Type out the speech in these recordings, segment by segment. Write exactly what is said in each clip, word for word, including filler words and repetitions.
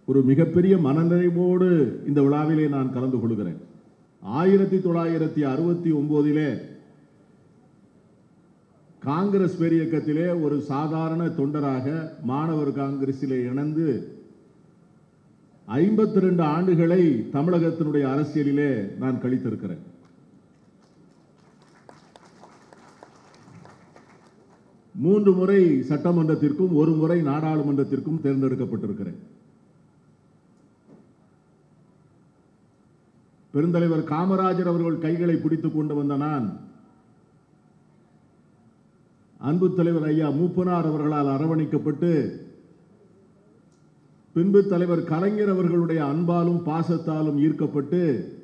ஒரு மிகப்பெரிய மனநிறைவோடு இந்த விழாவிலே நான் கலந்து கொள்கிறேன். ஆயிரத்தி தொள்ளாயிரத்தி அறுபத்தி ஒன்பதிலே காங்கிரஸ் பேரியக்கத்திலே ஒரு சாதாரண தொண்டராக மாணவர் காங்கிரஸிலே இணைந்து ஐம்பத்தி ரெண்டு ஆண்டுகளை தமிழகத்தினுடைய அரசியலிலே நான் கழித்திருக்கிறேன். மூன்று முறை சட்டமன்றத்திற்கும் ஒரு முறை நாடாளுமன்றத்திற்கும் தேர்ந்தெடுக்கப்பட்டிருக்கிறேன். பெருந்தலைவர் காமராஜர் அவர்கள் கைகளை பிடித்துக் கொண்டு வந்த நான் அன்பு தலைவர் ஐயா மூப்பனார் அவர்களால் அரவணைக்கப்பட்டு பின்பு தலைவர் கலைஞர் அவர்களுடைய அன்பாலும் பாசத்தாலும் ஈர்க்கப்பட்டு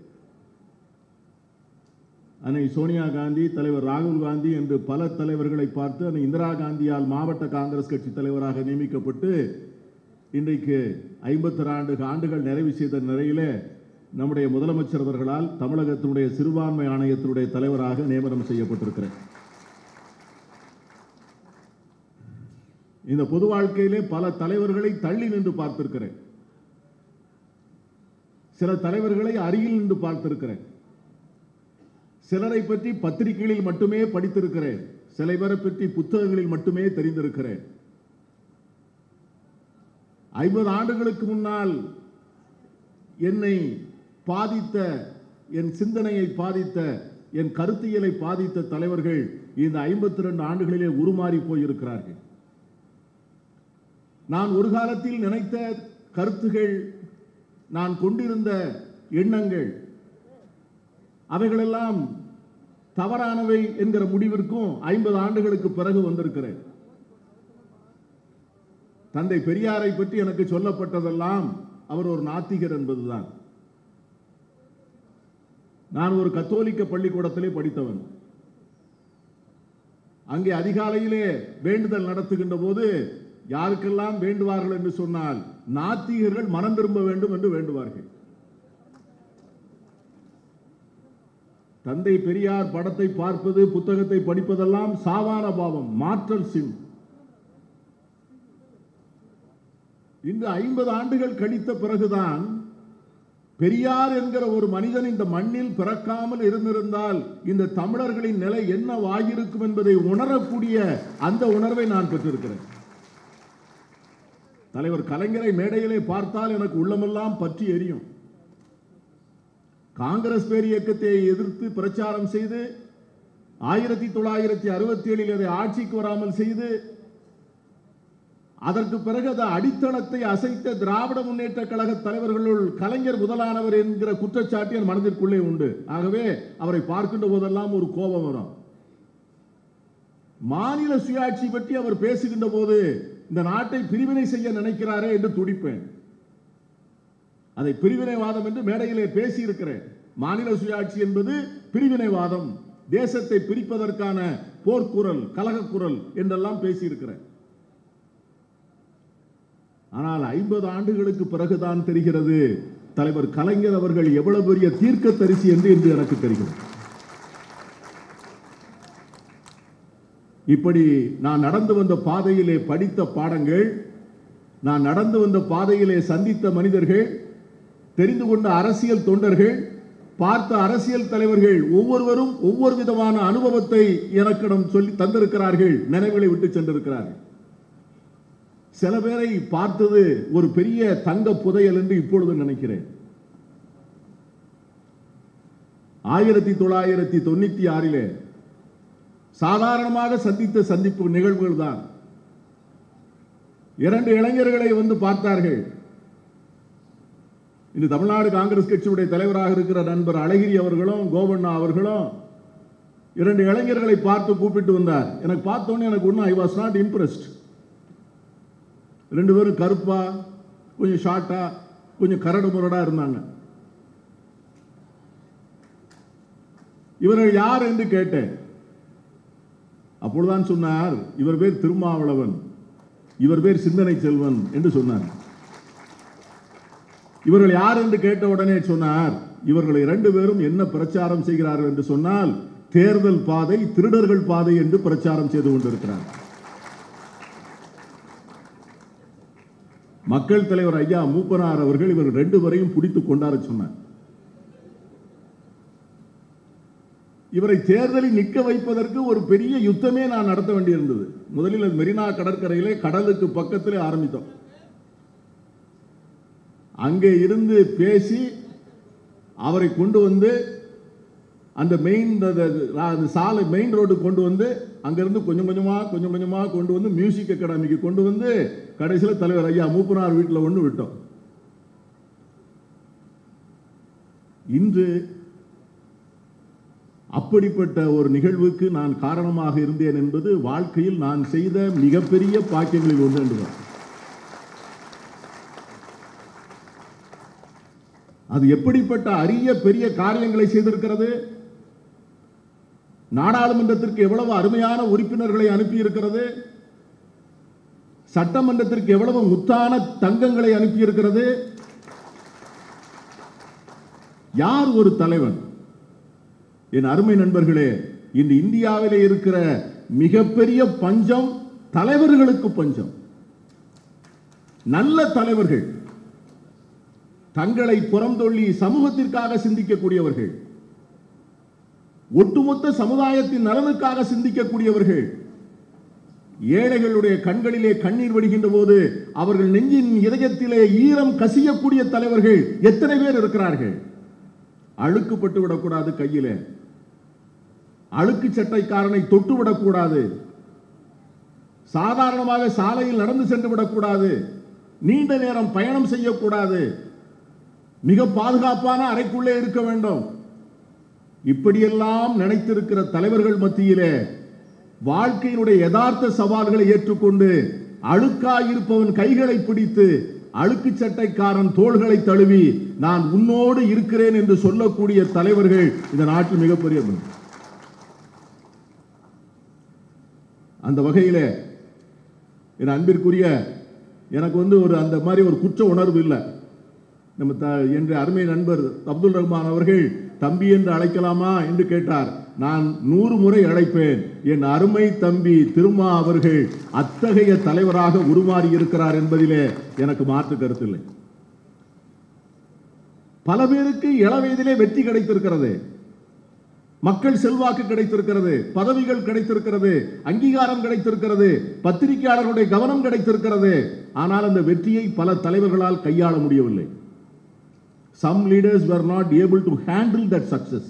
அன்னை சோனியா காந்தி, தலைவர் ராகுல் காந்தி என்று பல தலைவர்களை பார்த்து அன்னை இந்திரா காந்தியால் மாவட்ட காங்கிரஸ் கட்சி தலைவராக நியமிக்கப்பட்டு இன்றைக்கு ஐம்பத்தி ஆண்டு ஆண்டுகள் நிறைவு செய்த நிலையிலே நம்முடைய முதலமைச்சர் அவர்களால் தமிழகத்தினுடைய சிறுபான்மை ஆணையத்தினுடைய தலைவராக நியமனம் செய்யப்பட்டிருக்கிறேன். இந்த பொது வாழ்க்கையிலே பல தலைவர்களை தள்ளி நின்று பார்த்திருக்கிறேன். சில தலைவர்களை அருகில் நின்று பார்த்திருக்கிறேன். சிலரை பற்றி பத்திரிகைகளில் மட்டுமே படித்திருக்கிறேன். சில பேரை பற்றி புத்தகங்களில் மட்டுமே தெரிந்திருக்கிறேன். ஐம்பது ஆண்டுகளுக்கு முன்னால் என்னை பாதித்த, என் சிந்தனையை பாதித்த, என் கருத்தியலை பாதித்த தலைவர்கள் இந்த ஐம்பத்தி ரெண்டு ஆண்டுகளிலே உருமாறி போயிருக்கிறார்கள். நான் ஒரு காலத்தில் நினைத்த கருத்துகள், நான் கொண்டிருந்த எண்ணங்கள், அவைகளெல்லாம் தவறானவை என்கிற முடிவிற்கும் ஐம்பது ஆண்டுகளுக்கு பிறகு வந்திருக்கிறேன். தந்தை பெரியாரை பற்றி எனக்கு சொல்லப்பட்டதெல்லாம் அவர் ஒரு நாத்திகர் என்பதுதான். நான் ஒரு கத்தோலிக்க பள்ளிக்கூடத்திலே படித்தவன். அங்கே அதிகாலையிலே வேண்டுதல் நடத்துகின்ற போது யாருக்கெல்லாம் வேண்டுவார்கள் என்று சொன்னால் நாத்திகர்கள் மனம் திரும்ப வேண்டும் என்று வேண்டுவார்கள். தந்தை பெரியார் படத்தை பார்ப்பது, புத்தகத்தை படிப்பதெல்லாம் சாவான பாவம், மாற்றல் சின். இன்று ஐம்பது ஆண்டுகள் கழித்த பிறகுதான் பெரியார் என்கிற ஒரு மனிதன் இந்த மண்ணில் பிறக்காமல் இருந்திருந்தால் இந்த தமிழர்களின் நிலை என்னவாகிருக்கும் என்பதை உணரக்கூடிய அந்த உணர்வை நான் பெற்றிருக்கிறேன். தலைவர் கலைஞரை மேடையிலே பார்த்தால் எனக்கு உள்ளமெல்லாம் பற்றி எரியும். காங்கிரஸ் பேர் இயக்கத்தை எதிர்த்து பிரச்சாரம் செய்து ஆயிரத்தி தொள்ளாயிரத்தி அறுபத்தி ஏழில் அதை ஆட்சிக்கு வராமல் செய்து அதற்கு பிறகு அந்த அடித்தளத்தை அசைத்த திராவிட முன்னேற்ற கழக தலைவர்களுள் கலைஞர் முதலானவர் என்கிற குற்றச்சாட்டு என் மனதிற்குள்ளே உண்டு. ஆகவே அவரை பார்க்கின்ற போதெல்லாம் ஒரு கோபம் வரும். மாநில சுயாட்சி பற்றி அவர் பேசுகின்ற போது இந்த நாட்டை பிரிவினை செய்ய நினைக்கிறாரே என்று துடிப்பேன். அதை பிரிவினைவாதம் என்று மேடையிலே பேசி இருக்கிறேன். மாநில சுயாட்சி என்பது பிரிவினைவாதம், தேசத்தை பிரிப்பதற்கான போர்க்குரல், கலகக்குரல் என்றெல்லாம் பேசி இருக்கிறேன். ஆனால் ஐம்பது ஆண்டுகளுக்கு பிறகுதான் தெரிகிறது தலைவர் கலைஞர் அவர்கள் எவ்வளவு பெரிய தீர்க்க தரிசி என்று என்று எனக்கு தெரிகிறது. இப்படி நான் நடந்து வந்த பாதையிலே படித்த பாடங்கள், நான் நடந்து வந்த பாதையிலே சந்தித்த மனிதர்கள், தெரிந்து கொண்ட அரசியல் தொண்டர்கள், பார்த்த அரசியல் தலைவர்கள் ஒவ்வொருவரும் ஒவ்வொரு விதமான அனுபவத்தை எனக்கிடம் சொல்லி தந்திருக்கிறார்கள், நினைவுகளை விட்டு சென்றிருக்கிறார்கள். சில பேரை பார்த்தது ஒரு பெரிய தங்க புதையல் என்று இப்பொழுது நினைக்கிறேன். ஆயிரத்தி தொள்ளாயிரத்தி தொண்ணூத்தி ஆறிலே சாதாரணமாக சந்தித்த சந்திப்பு நிகழ்வுகள் தான். இரண்டு இளைஞர்களை வந்து பார்த்தார்கள். இந்த தமிழ்நாடு காங்கிரஸ் கட்சியுடைய தலைவராக இருக்கிற நண்பர் அழகிரி அவர்களும் கோவண்ணா அவர்களும் இரண்டு இளைஞர்களை பார்த்து கூப்பிட்டு வந்தார். எனக்கு பார்த்தோன்னே எனக்கு ஒன்றும் ஐ வாஸ் நாட் இம்ப்ரெஸ்ட். ரெண்டு பேரும் கருப்பா, கொஞ்சம் ஷார்ட்டா, கொஞ்சம் கரடு முரடா இருந்தாங்க. இவர்கள் யார் என்று கேட்டேன். அப்பொழுதுதான் சொன்னார், இவர் பேர் திருமாவளவன், இவர் பேர் சிந்தனை செல்வன் என்று சொன்னார். இவர்கள் யார் என்று கேட்ட உடனே சொன்னார், இவர்கள் இரண்டு பேரும் என்ன பிரச்சாரம் செய்கிறார்கள் என்று சொன்னால் தேர்தல் பாதை திருடர்கள் பாதை என்று பிரச்சாரம் செய்து கொண்டிருக்கிறார். மக்கள் தலைவர் ஐயா மூப்பனார் அவர்கள் இவர் ரெண்டு பேரையும் பிடித்து கொண்டாட சொன்னார். இவரை தேர்தலில் நிற்க வைப்பதற்கு ஒரு பெரிய யுத்தமே நான் நடத்த வேண்டியிருந்தது. முதலில் மெரினா கடற்கரையிலே கடலுக்கு பக்கத்திலே ஆரம்பித்தோம். அங்கே இருந்து பேசி அவரை கொண்டு வந்து அந்த மெயின் சாலை மெயின் ரோடு கொண்டு வந்து அங்கிருந்து கொஞ்சம் கொஞ்சமா கொஞ்சம் கொஞ்சமா கொண்டு வந்து மியூசிக் அகாடமிக்கு கொண்டு வந்து கடைசியில் தலைவர் ஐயா மூப்பனார் வீட்டில் ஒன்று விட்டோம். இன்று அப்படிப்பட்ட ஒரு நிகழ்வுக்கு நான் காரணமாக இருந்தேன் என்பது வாழ்க்கையில் நான் செய்த மிகப்பெரிய பாக்கியங்களில் ஒன்று என்றுதான். அது எப்படிப்பட்ட அரிய பெரிய காரியங்களை செய்திருக்கிறது. நாடாளுமன்றத்திற்கு எவ்வளவு அருமையான உறுப்பினர்களை அனுப்பியிருக்கிறது. சட்டமன்றத்திற்கு எவ்வளவு முத்தான தங்கங்களை அனுப்பியிருக்கிறது. யார் ஒரு தலைவன்? என் அருமை நண்பர்களே, இன்று இந்தியாவிலே இருக்கிற மிகப்பெரிய பஞ்சம் தலைவர்களுக்கு பஞ்சம். நல்ல தலைவர்கள், தங்களை புறந்தொள்ளி சமூகத்திற்காக சிந்திக்கக்கூடியவர்கள், ஒட்டுமொத்த சமுதாயத்தின் நலனுக்காக சிந்திக்கக்கூடியவர்கள், ஏழைகளுடைய கண்களிலே கண்ணீர் வடிகின்ற போது அவர்கள் நெஞ்சின் இதயத்திலே ஈரம் கசியக்கூடிய தலைவர்கள் எத்தனை பேர் இருக்கிறார்கள்? அழுக்குப்பட்டு விடக்கூடாது, கையிலே அழுக்கு சட்டைக்காரனை தொட்டு விடக்கூடாது, சாதாரணமாக சாலையில் நடந்து சென்று விடக்கூடாது, நீண்ட நேரம் பயணம் செய்யக்கூடாது, மிக பாதுகாப்பான அறைக்குள்ளே இருக்க வேண்டும். இப்படியெல்லாம் நினைத்திருக்கிற தலைவர்கள் மத்தியிலே வாழ்க்கையினுடைய யதார்த்த சவால்களை ஏற்றுக்கொண்டு அழுக்காயிருப்பவன் கைகளை பிடித்து அழுக்கு சட்டைக்காரன் தோள்களை தழுவி நான் உன்னோடு இருக்கிறேன் என்று சொல்லக்கூடிய தலைவர்கள் இந்த நாட்டில் மிகப்பெரிய. அந்த வகையில் என் அன்பிற்குரிய எனக்கு வந்து ஒரு அந்த மாதிரி ஒரு குற்ற உணர்வு இல்லை. நம்ம த என்ற அருமை நண்பர் அப்துல் ரஹ்மான் அவர்கள் தம்பி என்று அழைக்கலாமா என்று கேட்டார். நான் நூறு முறை அழைப்பேன். என் அருமை தம்பி திருமா அவர்கள் அத்தகைய தலைவராக உருமாறி இருக்கிறார் என்பதிலே எனக்கு மாற்று கருத்தில்லை. பல பேருக்கு இள வயதிலே வெற்றி கிடைத்திருக்கிறது, மக்கள் செல்வாக்கு கிடைத்திருக்கிறது, பதவிகள் கிடைத்திருக்கிறது, அங்கீகாரம் கிடைத்திருக்கிறது, பத்திரிகையாளர்களுடைய கவனம் கிடைத்திருக்கிறது. ஆனால் அந்த வெற்றியை பல தலைவர்களால் கையாள முடியவில்லை. Some leaders were not able to handle that success.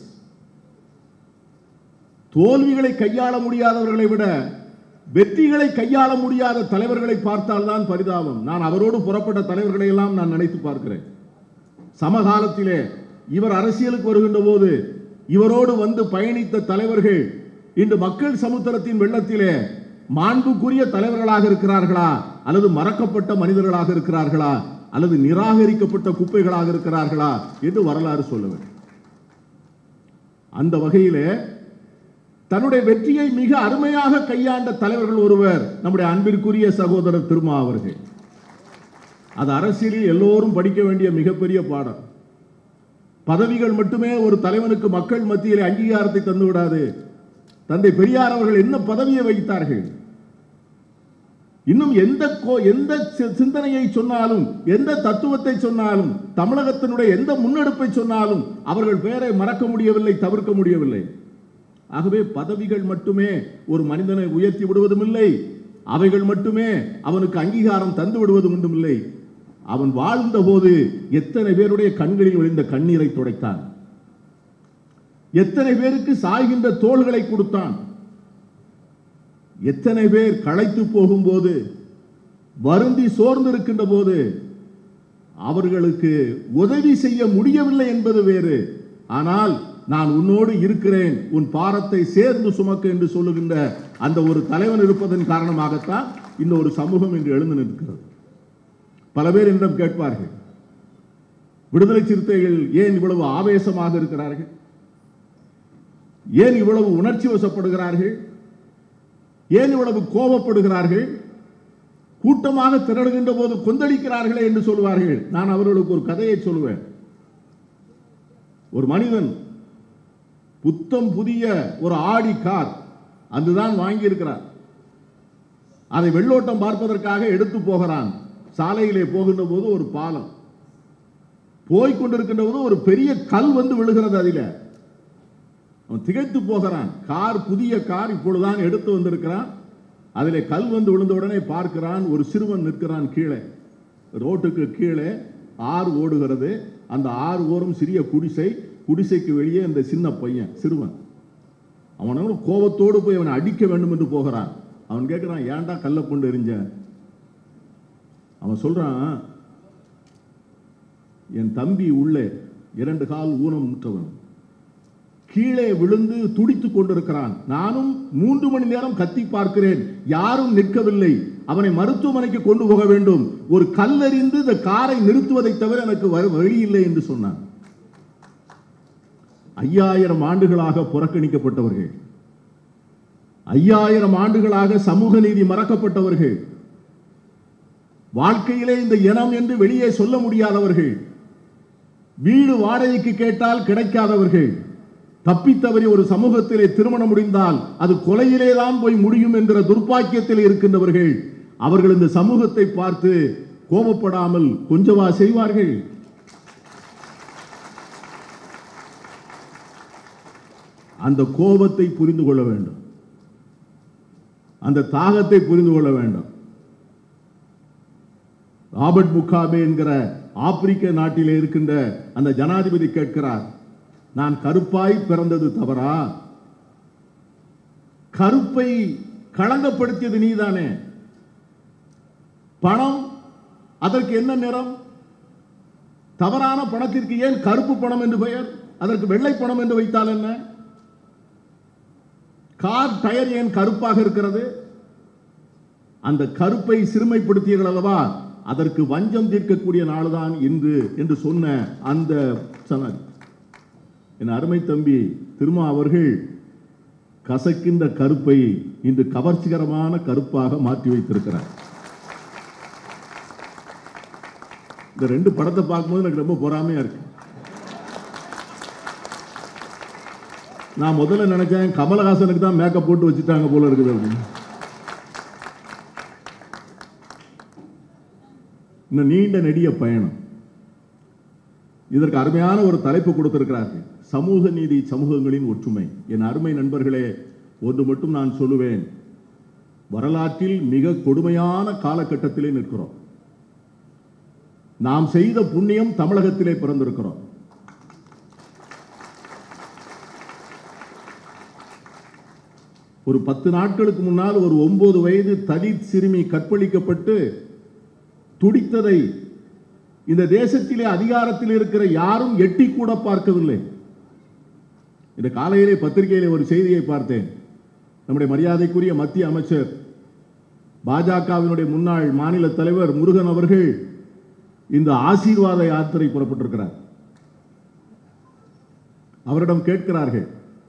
தோல்விகளை கையாள முடியாதவர்களை விட வெற்றிகளை கையாள முடியாத தலைவர்களை பார்த்தால் தான் பரிதாபம். நான் அவரோடு புறப்பட்ட தலைவர்களை எல்லாம் நான் நினைத்து பார்க்கிறேன். சமகாலத்திலே இவர் அரசியலுக்கு வருகின்ற போது இவரோடு வந்து பயணித்த தலைவர்கள் இன்று மக்கள் சமுத்திரத்தின் வெள்ளத்திலே மாண்புக்குரிய தலைவர்களாக இருக்கிறார்களா, அல்லது மறக்கப்பட்ட மனிதர்களாக இருக்கிறார்களா, அல்லது நிராகரிக்கப்பட்ட குப்பைகளாக இருக்கிறார்களா என்று வரலாறு சொல்ல வேண்டும். அந்த வகையிலே தன்னுடைய வெற்றியை மிக அருமையாக கையாண்ட தலைவர்கள் ஒருவர் நம்முடைய அன்பிற்குரிய சகோதரர் திருமா அவர்கள். அது அரசியலில் எல்லோரும் படிக்க வேண்டிய மிகப்பெரிய பாடம். பதவிகள் மட்டுமே ஒரு தலைவனுக்கு மக்கள் மத்தியிலே அங்கீகாரத்தை தந்து விடாது. தந்தை பெரியார் அவர்கள் என்ன பதவியை வைத்தார்கள்? இன்னும் எந்த எந்த சிந்தனையை சொன்னாலும், எந்த தத்துவத்தை சொன்னாலும், தமிழகத்தினுடைய எந்த முன்னெடுப்பை சொன்னாலும் அவர்கள் பெயரை மறக்க முடியவில்லை, தவிர்க்க முடியவில்லை. ஆகவே பதவிகள் மட்டுமே ஒரு மனிதனை உயர்த்தி விடுவதும் இல்லை, அவைகள் மட்டுமே அவனுக்கு அங்கீகாரம் தந்து விடுவதும் ஒன்றும் இல்லை. அவன் வாழ்ந்த போது எத்தனை பேருடைய கண்களில் விழுந்த கண்ணீரை துடைத்தான், எத்தனை பேருக்கு சாய்கின்ற தோள்களை கொடுத்தான், எத்தனை பேர் களைத்து போகும்போது வருந்தி சோர்ந்திருக்கின்ற போது அவர்களுக்கு உதவி செய்ய முடியவில்லை என்பது வேறு. ஆனால் நான் உன்னோடு இருக்கிறேன், உன் பாரத்தை சேர்ந்து சுமக்க என்று சொல்லுகின்ற அந்த ஒரு தலைவன் இருப்பதன் காரணமாகத்தான் இந்த ஒரு சமூகம் இன்று எழுந்து நிற்கிறது. பல பேர் என்னிடம் கேட்பார்கள், விடுதலை சிறுத்தைகள் ஏன் இவ்வளவு ஆவேசமாக இருக்கிறார்கள், ஏன் இவ்வளவு உணர்ச்சி வசப்படுகிறார்கள், ஏன் இவ்வளவு கோபப்படுகிறார்கள், கூட்டமாக திரளுகின்ற போது கொந்தளிக்கிறார்களே என்று சொல்வார்கள். நான் அவர்களுக்கு ஒரு கதையை சொல்லுவேன். ஒரு மனிதன் புத்தம் புதிய ஒரு ஆடி கார் அதுதான் வாங்கி இருக்கிறார். அதை வெள்ளோட்டம் பார்ப்பதற்காக எடுத்து போகிறான். சாலையிலே போகின்ற போது ஒரு பாலம் போய்கொண்டிருக்கின்ற போது ஒரு பெரிய கல் வந்து விழுகிறது. அதில் அவன் திகைத்து போகிறான். கார், புதிய கார் இப்பொழுதுதான் எடுத்து வந்திருக்கிறான். அதிலே கல் வந்து விழுந்த உடனே பார்க்கிறான், ஒரு சிறுவன் நிற்கிறான் கீழே. ரோட்டுக்கு கீழே ஆறு ஓடுகிறது. அந்த ஆறு ஓரம் சிறிய குடிசை, குடிசைக்கு வெளியே இந்த சின்ன பையன் சிறுவன். அவனோட கோபத்தோடு போய் அவனை அடிக்க வேண்டும் என்று போகிறான். அவன் கேட்கிறான், ஏன்டா கல்லை கொண்டு எறிஞ்ச? அவன் சொல்றான், என் தம்பி உள்ளே இரண்டு கால் ஊனமுற்றவன் கீழே விழுந்து துடித்துக் கொண்டிருக்கிறான். நானும் மூன்று மணி நேரம் கத்தி பார்க்கிறேன், யாரும் நிற்கவில்லை. அவனை மருத்துவமனைக்கு கொண்டு போக வேண்டும். ஒரு கல்லெறிந்து இந்த காரை நிறுத்துவதை தவிர எனக்கு வழி இல்லை என்று சொன்னான். ஐயாயிரம் ஆண்டுகளாக புறக்கணிக்கப்பட்டவர்கள், ஐயாயிரம் ஆண்டுகளாக சமூக நீதி மறக்கப்பட்டவர்கள், வாழ்க்கையிலே இந்த இனம் என்று வெளியே சொல்ல முடியாதவர்கள், வீடு வாடகைக்கு கேட்டால் கிடைக்காதவர்கள், தப்பித்தவரை ஒரு சமூகத்திலே திருமணம் முடிந்தால் அது கொலையிலே தான் போய் முடியும் என்கிற துர்ப்பாக்கியத்தில் இருக்கின்றவர்கள், அவர்கள் இந்த சமூகத்தை பார்த்து கோபப்படாமல் கொஞ்சவா செய்வார்கள்? அந்த கோபத்தை புரிந்து கொள்ள வேண்டும், அந்த தாகத்தை புரிந்து கொள்ள வேண்டும். ராபர்ட் முகாபே என்கிற ஆப்பிரிக்க நாட்டிலே இருக்கின்ற அந்த ஜனாதிபதி கேட்கிறார், நான் கருப்பாய் பிறந்தது தவறா? கருப்பை களங்கப்படுத்தியது நீதானே. பணம், அதற்கு என்ன நிறம்? தவறான பணத்திற்கு ஏன் கருப்பு பணம் என்று பெயர்? அதற்கு வெள்ளை பணம் என்று வைத்தால் என்ன? கார் டயர் ஏன் கருப்பாக இருக்கிறது? அந்த கருப்பை சிறுமைப்படுத்தியர்கள் அல்லவா, அதற்கு வஞ்சம் தீர்க்கக்கூடிய நாள்தான் இன்று என்று சொன்ன அந்த சனத். என் அருமை தம்பி திருமா அவர்கள் கசக்கின்ற கருப்பை இன்று கவர்ச்சிகரமான கருப்பாக மாற்றி வைத்திருக்கிறார். இந்த ரெண்டு படத்தை பார்க்கும்போது எனக்கு ரொம்ப பொறாமையா இருக்கு. நான் முதல்ல நினைச்சேன் கமலஹாசனுக்கு தான் மேக்கப் போட்டு வச்சுட்டாங்க போல இருக்குது அப்படின்னு. இந்த நீண்ட நெடிய பயணம், இதற்கு அருமையான ஒரு தலைப்பு கொடுத்திருக்கிறார்கள், சமூக நீதி சமூகங்களின் ஒற்றுமை. என் அருமை நண்பர்களே, ஒன்று மட்டும் நான் சொல்லுவேன், வரலாற்றில் மிக கொடுமையான காலகட்டத்திலே நிற்கிறோம். நாம் செய்த புண்ணியம் தமிழகத்திலே பிறந்திருக்கிறோம். ஒரு பத்து நாட்களுக்கு முன்னால் ஒரு ஒன்பது வயது தலித் சிறுமி கற்பழிக்கப்பட்டு துடித்ததை இந்த தேசத்திலே அதிகாரத்தில் இருக்கிற யாரும் எட்டி கூட பார்க்கவில்லை. இந்த காலையிலே பத்திரிகையிலே ஒரு செய்தியை பார்த்தேன். நம்முடைய மரியாதைக்குரிய மத்திய அமைச்சர், பாஜகவினுடைய முன்னாள் மாநில தலைவர் முருகன் அவர்கள் இந்த ஆசீர்வாத யாத்திரை புறப்பட்டிருக்கிறார். அவரிடம் கேட்கிறார்கள்,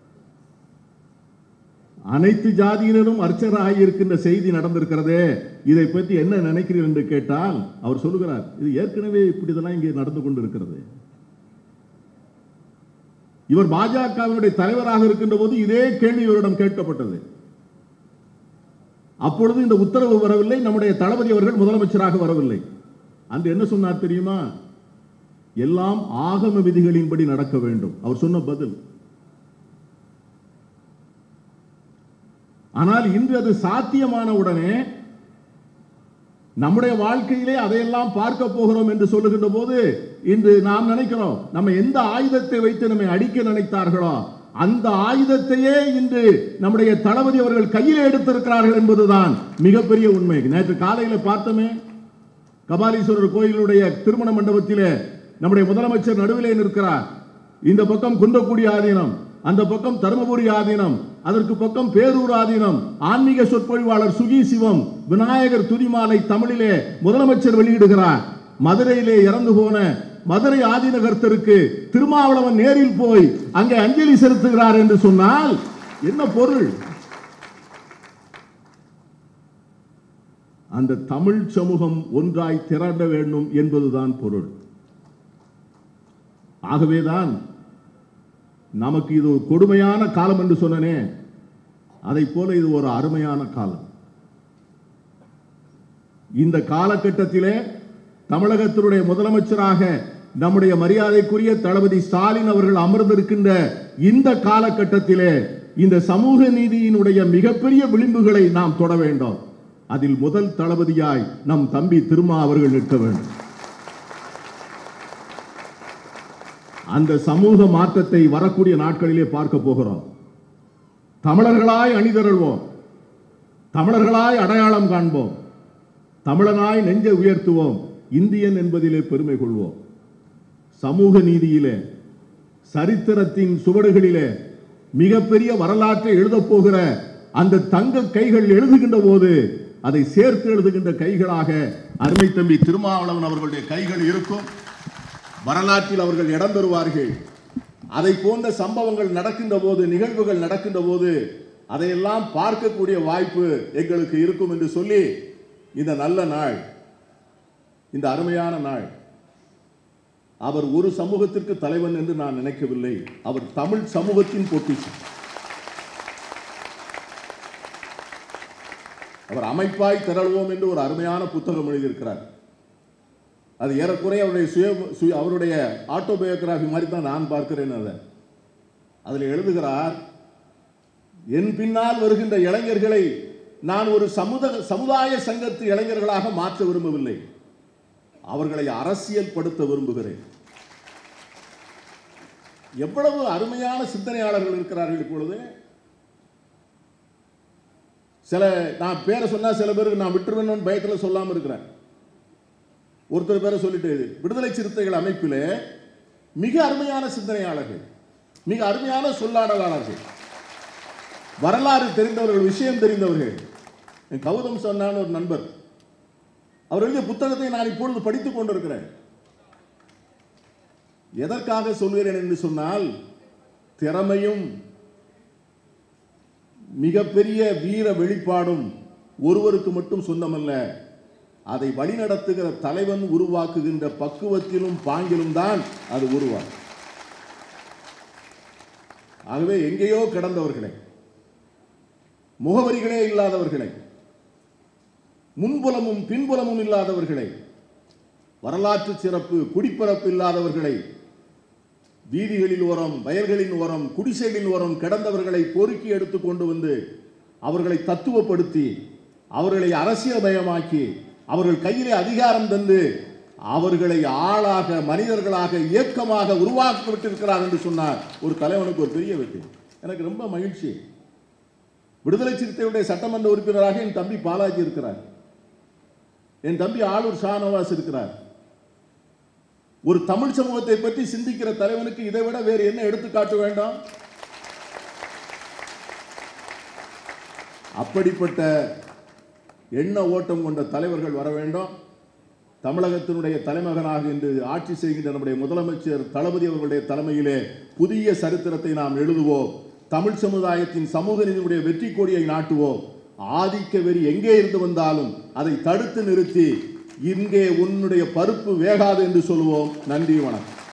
அனைத்து ஜாதியினரும் அர்ச்சகராக இருக்கின்ற செய்தி நடந்திருக்கிறதே, இதை பற்றி என்ன நினைக்கிறீர்கள் என்று கேட்டால் அவர் சொல்லுகிறார், இது ஏற்கனவே இப்படிதான் இங்கே நடந்து கொண்டிருக்கிறது. இவர் பாஜகவினுடைய தலைவராக இருக்கின்ற போது இதே கேள்வி இவரிடம் கேட்கப்பட்டது. அப்பொழுது இந்த உத்தரவு வரவில்லை, நம்முடைய தளபதி அவர்கள் முதலமைச்சராக வரவில்லை. அன்று என்ன சொன்னார் தெரியுமா? எல்லாம் ஆகம விதிகளின்படி நடக்க வேண்டும் அவர் சொன்ன பதில். ஆனால் இன்று அது சாத்தியமான உடனே நம்முடைய வாழ்க்கையிலே அதையெல்லாம் பார்க்க போகிறோம் என்று சொல்லுகின்ற போது இன்று நாம் நினைக்கிறோம், நம்ம எந்த ஆயுதத்தை வைத்து நம்மை அடிக்க நினைத்தார்களோ அந்த ஆயுதத்தையே இன்று நம்முடைய தளபதி அவர்கள் கையில் எடுத்திருக்கிறார்கள் என்பதுதான் மிகப்பெரிய உண்மை. நேற்று காலையில் பார்த்தோமே, கபாலீஸ்வரர் கோயிலுடைய திருமண மண்டபத்திலே நம்முடைய முதலமைச்சர் நடுவிலே நிற்கிறார். இந்த பக்கம் குன்றக்குடி ஆதீனம், அந்த பக்கம் தருமபுரி ஆதீனம், அதற்கு பக்கம் பேரூர் ஆதீனம். ஆன்மீக சொற்பொழிவாளர் சுகி சிவம் விநாயகர் துதிமாலை தமிழிலே முதலமைச்சர் வெளியிடுகிறார். மதுரையிலே இறந்து போன மதுரை ஆதீனகர்த்தருக்கு திருமாவளவன் நேரில் போய் அங்கே அஞ்சலி செலுத்துகிறார் என்று சொன்னால் என்ன பொருள்? அந்த தமிழ் சமூகம் ஒன்றாய் திரண்ட வேண்டும் என்பதுதான் பொருள். ஆகவேதான் நமக்கு இது ஒரு கொடுமையான காலம் என்று சொன்னனே, அதை போல இது ஒரு அருமையான காலம். இந்த காலகட்டத்திலே தமிழகத்தினுடைய முதலமைச்சராக நம்முடைய மரியாதைக்குரிய தளபதி ஸ்டாலின் அவர்கள் அமர்ந்திருக்கின்ற இந்த காலகட்டத்திலே இந்த சமூக நீதியினுடைய மிகப்பெரிய விளிம்புகளை நாம் தொட வேண்டும். அதில் முதல் தளபதியாய் நம் தம்பி திருமா அவர்கள் நிற்க வேண்டும். அந்த சமூக மாற்றத்தை வரக்கூடிய நாட்களிலே பார்க்க போகிறோம். தமிழர்களாய் அணிதிரள்வோம், தமிழர்களாய் அடையாளம் காண்போம், தமிழனாய் நெஞ்சை உயர்த்துவோம், இந்தியன் என்பதிலே பெருமை கொள்வோம். சமூக நீதியிலே சரித்திரத்தின் சுவடுகளிலே மிகப்பெரிய வரலாற்றை எழுதப் போகிற அந்த தங்க கைகள் எழுதுகின்ற போது அதை சேர்த்து எழுதுகின்ற கைகளாக அருமை தம்பி திருமாவளவன் அவர்களுடைய கைகள் இருக்கும். வரலாற்றில் அவர்கள் இடம் பெறுவார்கள். அதை போன்ற சம்பவங்கள் நடக்கின்ற போது, நிகழ்வுகள் நடக்கின்ற போது அதையெல்லாம் பார்க்கக்கூடிய வாய்ப்பு எங்களுக்கு இருக்கும் என்று சொல்லி இந்த நல்ல நாள், இந்த அருமையான நாள், அவர் ஒரு சமூகத்திற்கு தலைவன் என்று நான் நினைக்கவில்லை. அவர் தமிழ் சமூகத்தின் பொக்கிஷம். அவர் அமைப்பாய் திரள்வோம் என்று ஒரு அருமையான புத்தகம் எழுதியிருக்கிறார். அது ஏறக்குறைய அவருடைய சுய அவருடைய ஆட்டோபயோகிராபி மாதிரி தான் நான் பார்க்கிறேன். அதை அதில் எழுதுகிறார், என் பின்னால் வருகின்ற இளைஞர்களை நான் ஒரு சமுதாய சமுதாய சங்கத்து இளைஞர்களாக மாற்ற விரும்பவில்லை, அவர்களை அரசியல் படுத்த விரும்புகிறேன். எவ்வளவு அருமையான சிந்தனையாளர்கள் இருக்கிறார்கள் இப்பொழுது. சில நான் பேரை சொன்னா சில பேருக்கு நான் விட்டுருவேன்னு பயத்தில் சொல்லாமல் இருக்கிறேன். ஒருத்தர் பேரை சொல்லிட்டு, விடுதலை சிறுத்தைகள் அமைப்பில் மிக அருமையான சிந்தனையாளர்கள், மிக அருமையான சொல்லாடலாளர்கள், வரலாறு தெரிந்தவர்கள், விஷயம் தெரிந்தவர்கள். கௌதம் சொன்னான் ஒரு நண்பர், அவர் எழுதிய புத்தகத்தை நான் இப்பொழுது படித்துக் கொண்டிருக்கிறேன். எதற்காக சொல்கிறேன் என்று சொன்னால், திறமையும் மிகப்பெரிய வீர வெளிப்பாடும் ஒருவருக்கு மட்டும் சொந்தமல்ல, அதை வழிநடத்துகிற தலைவன் உருவாக்குகின்ற பக்குவத்திலும் பாங்கிலும் தான் அது உருவாகும். ஆகவே எங்கேயோ கிடந்தவர்களை, முகவரிகளே இல்லாதவர்களை, முன்புலமும் பின்புலமும் இல்லாதவர்களை, வரலாற்று சிறப்பு குடிப்பரப்பு இல்லாதவர்களை, வீதிகளில் ஓரம், வயல்களின் ஓரம், குடிசைகளின் ஓரம் கிடந்தவர்களை பொறுக்கி எடுத்து கொண்டு வந்து அவர்களை தத்துவப்படுத்தி, அவர்களை அரசியல்மயமாக்கி, அவர்கள் கையிலே அதிகாரம் தந்து அவர்களை ஆளாக, மனிதர்களாக, இயக்கமாக உருவாக்கிவிட்டிருக்கிறார் என்று சொன்னார் ஒரு தலைவனுக்கு ஒரு பெரிய வெற்றி. எனக்கு ரொம்ப மகிழ்ச்சி. விடுதலை சிறுத்தைகளுடைய சட்டமன்ற உறுப்பினராக என் தம்பி பாலாஜி இருக்கிறார், என் தம்பி ஆளூர் ஷானவாஸ் இருக்கிறார். ஒரு தமிழ் சமூகத்தை பற்றி சிந்திக்கிற தலைவனுக்கு இதை விட வேறு என்ன எடுத்துக்காட்ட வேண்டாம்? அப்படிப்பட்ட எண்ண ஓட்டம் கொண்ட தலைவர்கள் வர வேண்டும். தமிழகத்தினுடைய தலைமகனாக இன்று ஆட்சி செய்கின்ற நம்முடைய முதலமைச்சர் தளபதி அவர்களுடைய தலைமையிலே புதிய சரித்திரத்தை நாம் எழுதுவோம். தமிழ் சமுதாயத்தின் சமூக நீதியுடைய வெற்றி கொடியை நாட்டுவோம். ஆதிக்க வெறி எங்கே இருந்து வந்தாலும் அதை தடுத்து நிறுத்தி, இங்கே உன்னுடைய பருப்பு வேகாது என்று சொல்லுவோம். நன்றி, வணக்கம்.